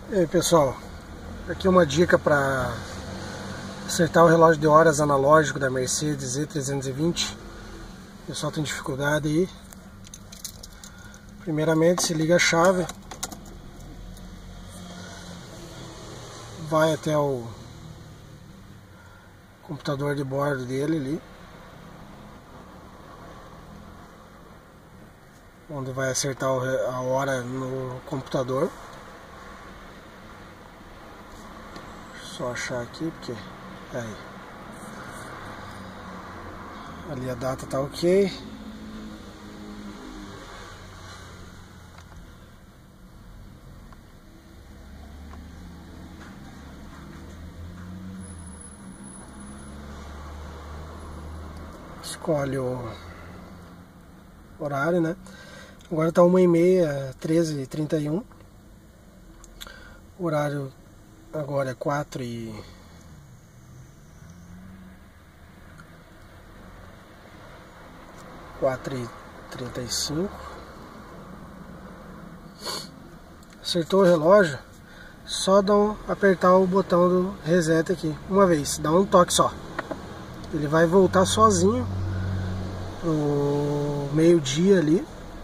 E aí pessoal, aqui uma dica para acertar o relógio de horas analógico da Mercedes E320. O pessoal tem dificuldade aí. Primeiramente se liga a chave, vai até o computador de bordo dele ali, onde vai acertar a hora no computador. Só achar aqui, porque aí ali a data tá ok. Escolhe o horário, né? Agora tá 1h30, 13h31. O horário agora é 4h35. Acertou o relógio, só apertar o botão do reset aqui uma vez, dá um toque só. Ele vai voltar sozinho pro meio-dia ali.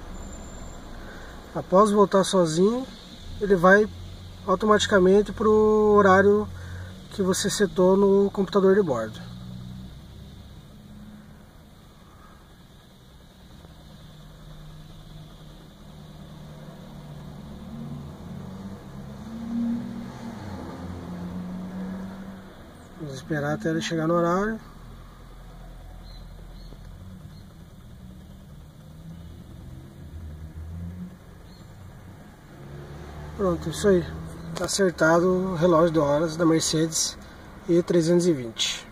Após voltar sozinho, ele vai automaticamente pro horário que você setou no computador de bordo. Vamos esperar até ele chegar no horário. Pronto, isso aí. Tá acertado o relógio de horas da Mercedes E320.